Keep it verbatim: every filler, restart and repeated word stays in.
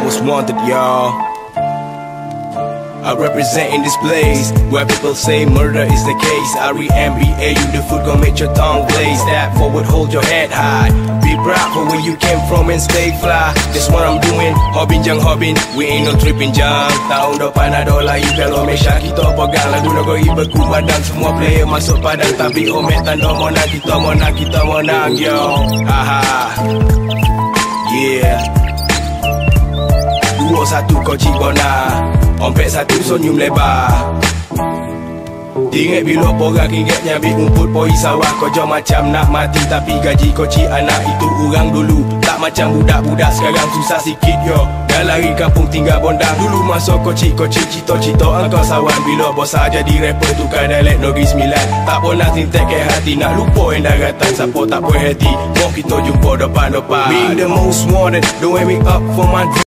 most wanted, y'all. I represent in this place where people say murder is the case. I re M B A you, the food gon' make your tongue blaze. Step forward, hold your head high. Be proud for where you came from and stay fly. That's what I'm doing, hobbin jang hobbin. We ain't no tripping jang. Tahun depan ada lagi kalau Malaysia kita pegang. Lagu negeri berkumandang, semua player masuk padang. Tapi omet tanda menang, kita menang, kita menang, yo. Haha. Yeah. Dua satu kau cibona, ompet satu senyum lebar. Tinggal bila porang ingatnya ambil rumput poi sawah. Kau jauh macam nak mati tapi gaji kau cik anak itu orang dulu. Tak macam budak-budak sekarang susah sikit yo. Dah lari kampung tinggal bondang. Dulu masuk kau cik, kau cik cita-cita engkau sawan. Bila bosan jadi rapper tukar dialek Negeri Sembilan. Tak pernah tintek ke hati, nak lupa yang daratan. Siapa tak puas hati, mau kita jumpa depan-depan. Being the most wanted, don't wake me up for my dream.